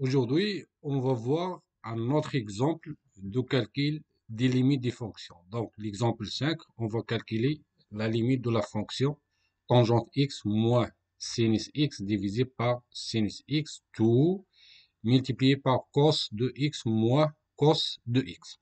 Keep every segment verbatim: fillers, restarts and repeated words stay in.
Aujourd'hui, on va voir un autre exemple de calcul des limites des fonctions. Donc, l'exemple cinq, on va calculer la limite de la fonction tangente x moins sinus x divisé par sinus x, tout multiplié par cos de x moins cos de x.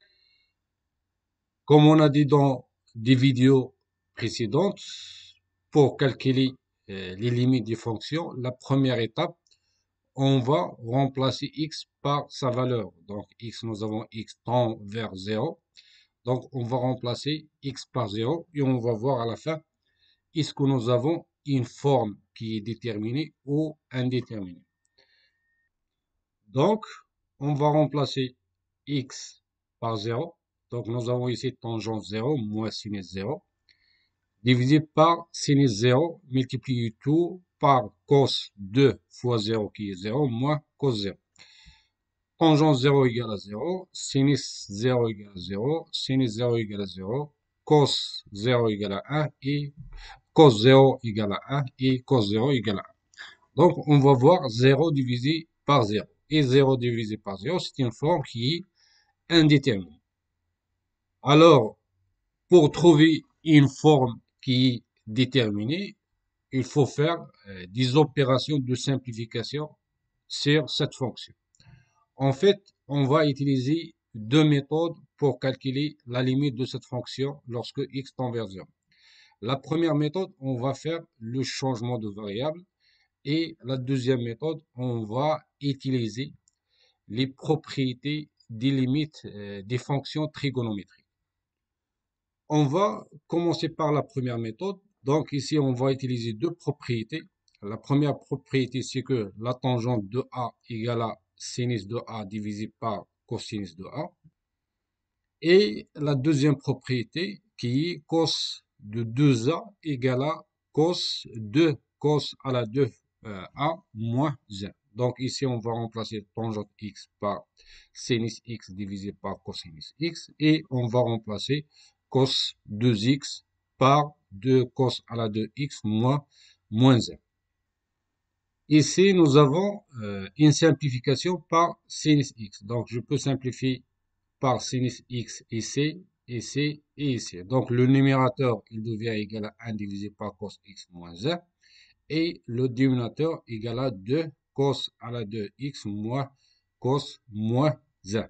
Comme on a dit dans des vidéos précédentes, pour calculer euh, les limites des fonctions, la première étape, on va remplacer x par sa valeur. Donc, x, nous avons x tend vers zéro. Donc, on va remplacer x par zéro et on va voir à la fin, est-ce que nous avons une forme qui est déterminée ou indéterminée. Donc, on va remplacer x par zéro. Donc, nous avons ici tangente zéro moins sinus zéro, divisé par sinus zéro, multiplié tout par cos deux fois zéro qui est zéro, moins cos zéro. Tangente zéro égale à zéro, sinus zéro égale à zéro, sinus zéro égale à zéro, cos zéro égale à un et cos zéro égale à un et cos zéro égale à un. Donc, on va voir zéro divisé par zéro. Et zéro divisé par zéro, c'est une forme qui est indéterminée. Alors, pour trouver une forme qui est déterminée, il faut faire euh, des opérations de simplification sur cette fonction. En fait, on va utiliser deux méthodes pour calculer la limite de cette fonction lorsque x tend vers zéro. La première méthode, on va faire le changement de variable et la deuxième méthode, on va utiliser les propriétés des limites euh, des fonctions trigonométriques. On va commencer par la première méthode. Donc ici, on va utiliser deux propriétés. La première propriété, c'est que la tangente de A égale à sinus de A divisé par cosinus de A. Et la deuxième propriété qui est cos de deux A égale à cos de cos à la deux euh, A moins un. Donc ici, on va remplacer tangente x par sinus x divisé par cosinus x. Et on va remplacer cos deux x par deux cos à la deux x moins, moins un. Ici, nous avons euh, une simplification par sinus x. Donc, je peux simplifier par sinus x ici, ici et ici. Donc, le numérateur, il devient égal à un divisé par cos x moins un. Et le dénominateur égal à deux cos à la deux x moins cos moins un.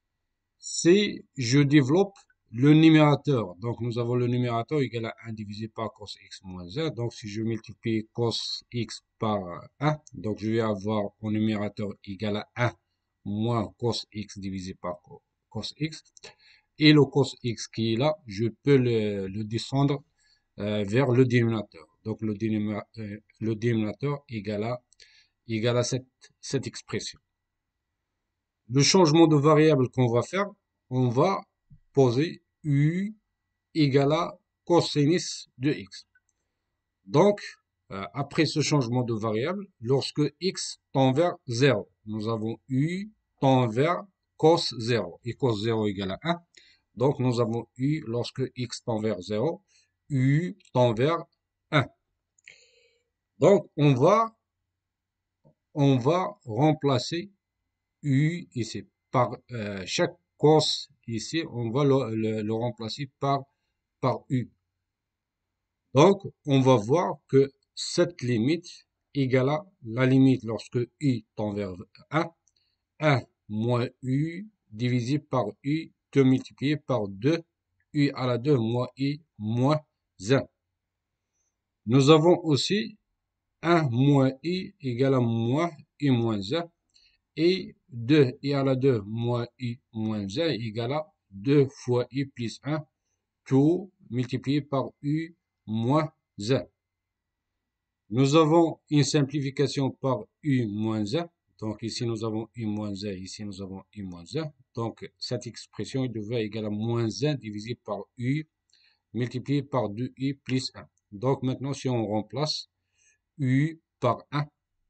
Si je développe le numérateur, donc nous avons le numérateur égal à un divisé par cos x moins un. Donc si je multiplie cos x par un, donc je vais avoir au numérateur égal à un moins cos x divisé par cos x. Et le cos x qui est là, je peux le, le descendre euh, vers le dénominateur. Donc le dénominateur, euh, le dénominateur égal à, égal à cette, cette expression. Le changement de variable qu'on va faire, on va poser u égale à cosinus de x. Donc, euh, après ce changement de variable, lorsque x tend vers zéro, nous avons u tend vers cos zéro. Et cos zéro égale à un. Donc, nous avons u lorsque x tend vers zéro, u tend vers un. Donc, on va, on va remplacer u ici par euh, chaque cos ici, on va le, le, le remplacer par, par u. Donc, on va voir que cette limite égale à la limite lorsque u tend vers un, un moins u divisé par u, que multiplié par deux, u à la deux moins i moins un. Nous avons aussi un moins i égale à moins i moins un. Et deux i à la deux moins i moins un égale à deux fois i plus un, tout multiplié par u moins un. Nous avons une simplification par u moins un. Donc ici nous avons u moins un, ici nous avons u moins un. Donc cette expression devient égale à moins un divisé par u multiplié par deux i plus un. Donc maintenant si on remplace u par un,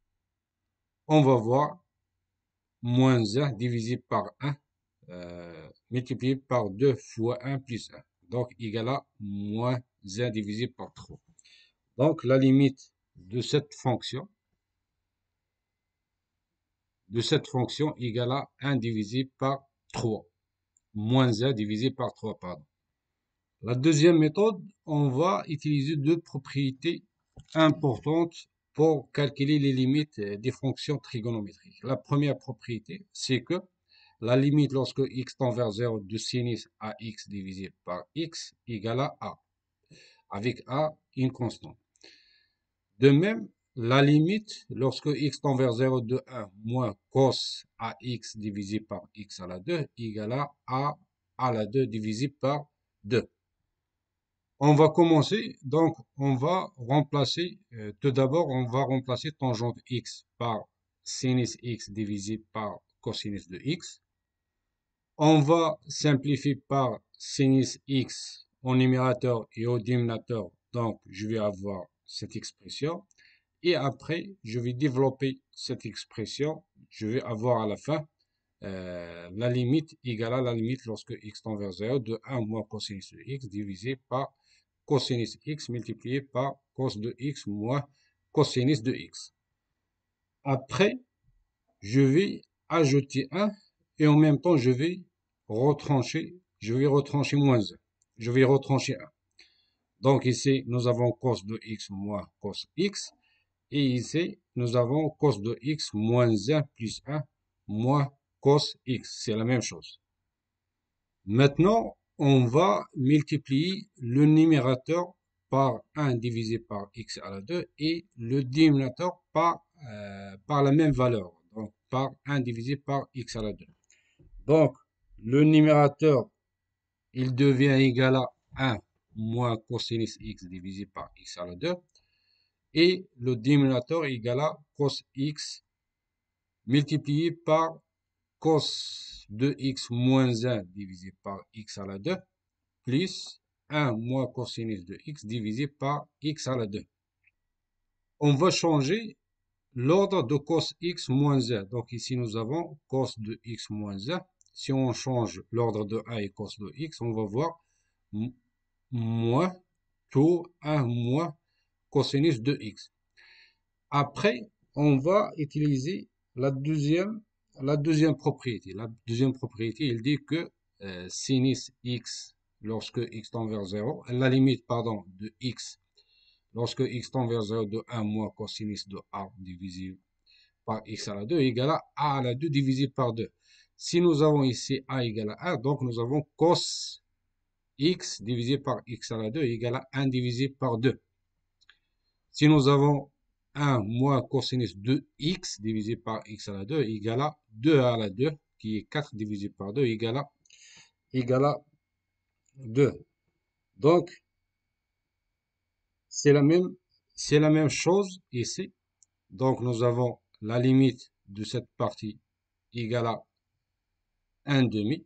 on va voir moins un divisé par un euh, multiplié par deux fois un plus un. Donc égal à moins un divisé par trois. Donc la limite de cette fonction de cette fonction égale à un divisé par trois. Moins un divisé par trois, pardon. La deuxième méthode, on va utiliser deux propriétés importantes pour calculer les limites des fonctions trigonométriques. La première propriété, c'est que la limite lorsque x tend vers zéro de sinus ax divisé par x égale à a, avec a une constante. De même, la limite lorsque x tend vers zéro de un moins cos ax divisé par x à la deux égale à a à la deux divisé par deux. On va commencer, donc on va remplacer, euh, tout d'abord on va remplacer tangente x par sinus x divisé par cosinus de x. On va simplifier par sinus x au numérateur et au dénominateur, donc je vais avoir cette expression. Et après, je vais développer cette expression, je vais avoir à la fin euh, la limite égale à la limite lorsque x tend vers zéro de un moins cosinus de x divisé par cosinus x multiplié par cos de x moins cosinus de x. Après, je vais ajouter un et en même temps, je vais retrancher, je vais retrancher moins un. Je vais retrancher un. Donc ici, nous avons cos de x moins cos x. Et ici, nous avons cos de x moins un plus un moins cos x. C'est la même chose. Maintenant, on va multiplier le numérateur par un divisé par x à la deux et le dénominateur par, euh, par la même valeur, donc par un divisé par x à la deux. Donc, le numérateur, il devient égal à un moins cosinus x divisé par x à la deux et le dénominateur est égal à cos x multiplié par cos de x moins un divisé par x à la deux plus un moins cosinus de x divisé par x à la deux. On va changer l'ordre de cos x moins un. Donc ici, nous avons cos de x moins un. Si on change l'ordre de un et cos de x, on va voir moins tout un moins cosinus de x. Après, on va utiliser la deuxième, la deuxième propriété. La deuxième propriété, elle dit que euh, sinus x lorsque x tend vers zéro, la limite, pardon, de x, lorsque x tend vers zéro de un moins cosinus de a divisé par x à la deux égale à a à la deux divisé par deux. Si nous avons ici a égale à un, donc nous avons cos x divisé par x à la deux égale à un divisé par deux. Si nous avons un moins cosinus de x divisé par x à la deux égale à deux à la deux, qui est quatre divisé par deux égale à, égale à deux. Donc, c'est la même, c'est la même chose ici. Donc, nous avons la limite de cette partie égale à un demi.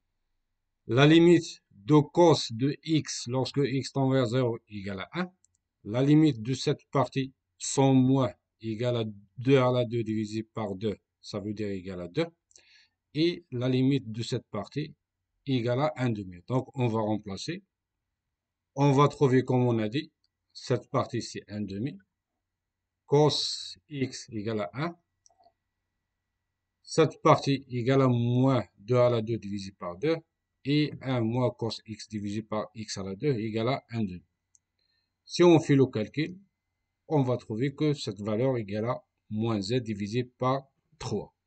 La limite de cos de x lorsque x tend vers zéro égale à un. La limite de cette partie sans moins égale à deux à la deux divisé par deux, ça veut dire égal à deux. Et la limite de cette partie égale à un demi. Donc, on va remplacer. On va trouver, comme on a dit, cette partie, c'est un demi. Cos x égale à un. Cette partie égale à moins deux à la deux divisé par deux. Et un moins cos x divisé par x à la deux égale à un demi. Si on fait le calcul, on va trouver que cette valeur égale à moins z divisé par trois.